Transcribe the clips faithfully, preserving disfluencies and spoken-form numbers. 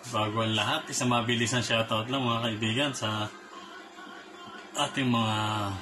bago ang lahat, isang mabilis na shoutout lang mga kaibigan sa ating mga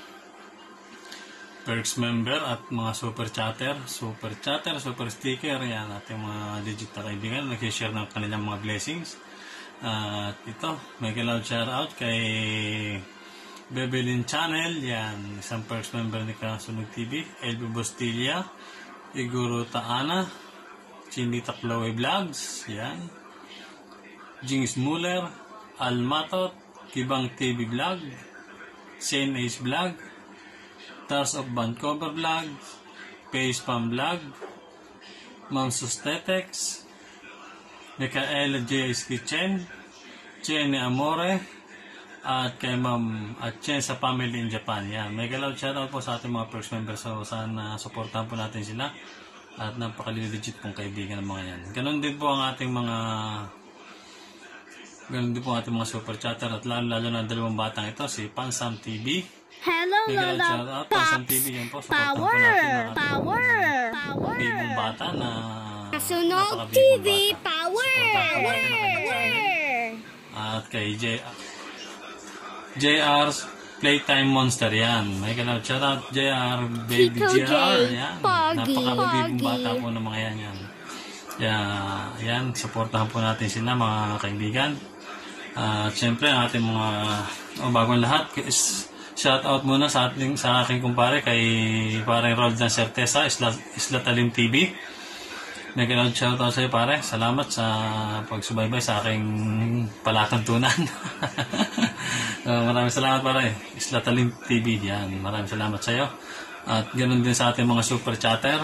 perks member at mga super chatter, super chatter, super sticker, yan ating mga digital kaibigan, nag-share ng kanilang mga blessings. At uh, ito, mega loud shoutout kay Bebelin Channel, yan, isang perks member ni Kasunog T V, Elby Bostilla, Iguro Taana, Chinita Chloe Vlogs, yan, Jings Muller, Almatot, Kibang T V Vlog, Shane Ace Vlog, Tars of Vancouver Vlog, Face Pam Vlog, Ma'am Sustetex, Micaela J S Kitchen, Jenny Amore, at kay Ma'am at Chen sa family in Japan. Yan, mega loud shoutout po sa ating mga perks members. So, sana supportahan po natin sila. At napaka-legit pong kaibigan ng mga yan. Ganon din po ang ating mga ganon din po ang ating mga super chatter. At lalo-lalo na dalawang batang ito, si Pansam T V. Hello, mega loud shoutout. Pansam T V, yan po. Supportahan po natin ang ating power, power, bibong bata na Kasunog T V, power, power, at kay J J R's Playtime Monster, yan. May kanal shoutout J R, Baby J R, yan. Napaka-bibong bata po ng mga yan, yan. Yeah, yan, supportahan po natin sila mga kaibigan. At uh, syempre, ang ating mga oh, bagong lahat, is shoutout muna sa ating sa aking kumpare kay parang Roldan Certeza, Isla, Isla Talim T V. May ganun shoutout sa iyo pare. Salamat sa pagsubaybay sa aking palakantunan. uh, maraming salamat pare. Isla Talim T V yan. Maraming salamat sa iyo. At ganun din sa ating mga super chatter.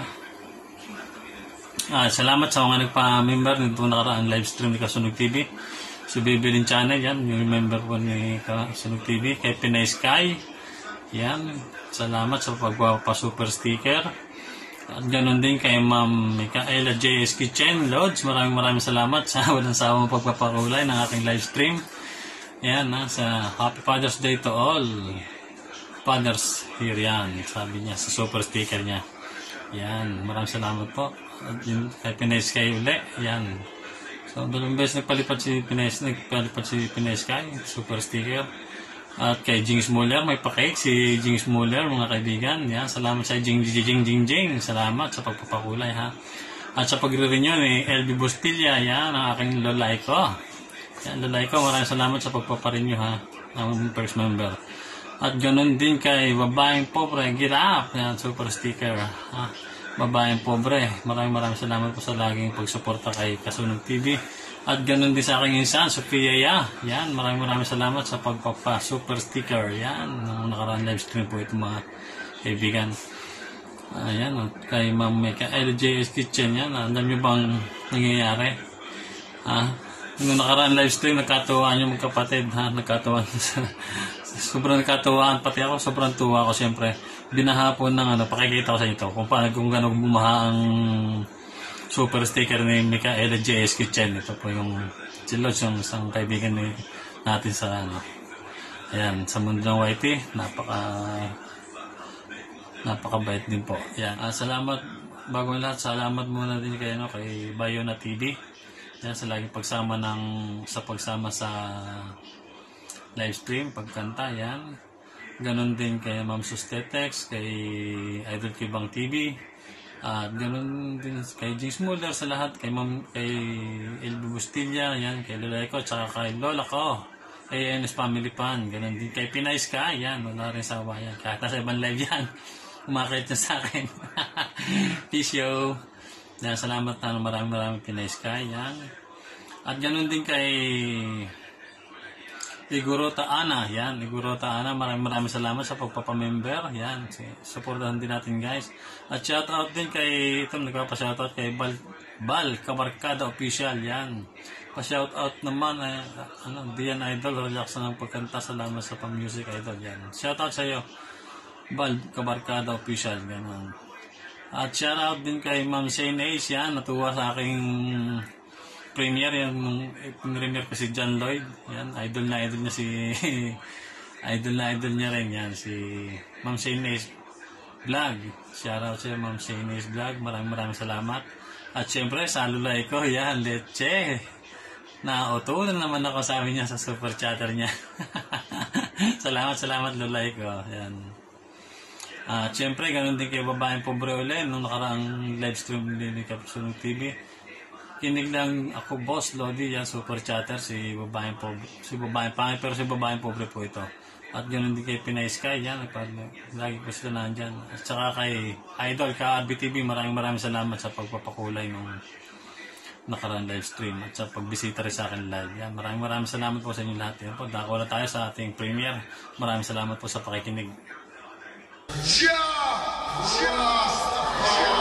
Uh, salamat sa mga nagpa-member nito nakaraang live stream ni Kasunog T V. Si Bebelin Channel yan. Yung member po ni Kasunog T V. Kay Pinay Sky. Yan. Salamat sa pagpapa-super sticker. At ganoon din kay Ma'am Micaela J S Kitchen Lodge. Maraming maraming salamat sa walang sawang pagpapakulay ng aking live stream. Yan, ha, sa Happy Father's Day to all fathers here, yan. Sabi niya sa super sticker niya. Yan, maraming salamat po. At yun, kay Pinay Sky uli. Yan. So, dalawang beses nagpalipat si Pinay, nagpalipat si Pinay Sky, super sticker. At kay Jings Muller, may pa-cake si Jings Muller, mga kaibigan. Yan, salamat sa Jing Jing Jing Jing Jing. Salamat sa pagpapakulay, ha. At sa pagre-renew ni Elby Bostilla, yan, ang aking lolay ko. Yan, lolay ko, maraming salamat sa pagpaparenew, ha, ng first member. At ganun din kay Babaeng Pobre, Girap, yan, super sticker, ha. Babaeng Pobre, maraming maraming salamat po sa laging pagsuporta kay Kasunog T V. At ganun din sa aking insan, Sophia Ya. Yan, maraming maraming salamat sa pagpapa super sticker. Yan, nung nakaraan live stream po ito mga kaibigan. Ayan, uh, kay Ma'am Meka L J S Kitchen yan. Alam nyo bang nangyayari? Ha? Nung nakaraan live stream, nagkatuwaan yung magkapatid. Ha? Nagkatuwaan. Sobrang nagkatuwaan. Pati ako, sobrang tuwa ko siyempre. Binahapon ng ano, pakikita ko sa inyo kung paano kung gano'ng bumaha ang super sticker ni Micaela J S Kitchen. Ito po yung si Lodge, yung isang kaibigan ni, natin sa ano. Ayan, sa mundo ng Y T. Napaka napakabait din po. Ayan. Ah, salamat bago lahat. Salamat muna din kay, ano, kay Bayona T V. Ayan, sa laging pagsama ng sa pagsama sa live stream, pagkanta. Ayan. Ganon din kay Ma'am Sustetex, kay Idol Kibang T V. At uh, ganoon din kay Jings Muller sa lahat, kay Ma'am, kay Elby Bustilla, yan, kay Lola ko, tsaka kay Lola ko, kay N S Family Pan, ganoon din kay Pinay Sky, yan, wala rin sawa yan, kahit nasa ibang live yan, kumakait na sa akin. Peace yo. Yan, salamat na maraming maraming Pinay Sky, yan. At ganoon din kay Iguro Taana, yan, Iguro Taana, maraming maraming salamat sa pagpapamember, yan, supportahan din natin guys. At shoutout din kay, ito nagpapa-shoutout kay Bal, Bal Kabarkada Official, yan. Pa-shoutout naman, eh, ano, Dian Idol, relax na ng pagkanta, salamat sa pang-music idol, yan. Shoutout sa iyo, Bal Kabarkada Official, yan. At shoutout din kay Ma'am Shane Ace, yan, natuwa sa aking premiere, yan, nung premiere ko si John Lloyd, yan, idol na idol niya si idol na idol niya rin, yan, si Ma'am Shane Vlog. Shoutout sa Ma'am Shane Vlog, maraming maraming salamat. At syempre sa lulay ko, yan, Leche Nauto na naman ako, sabi niya sa super chatter niya. Salamat, salamat Lulay ko. Yan. At syempre, ganun din kay babaeng pobre ulit nung nakaraang live stream ni Kapsunog T V. Kinig lang ako, boss, Lodi, yan, super chatter, si babaeng pobre, si babaeng pangit, pero si babaeng pobre po ito. At ganun din kay Pinay Sky, yan, lagi po sila nandyan. At saka kay Idol, ka R B T V, maraming maraming salamat sa pagpapakulay ng nakaraang live stream at sa pagbisita rin sa akin live. Yan, maraming maraming salamat po sa inyo lahat. Yan po, dako na tayo sa ating premiere. Maraming salamat po sa pakikinig. Ja! Ja!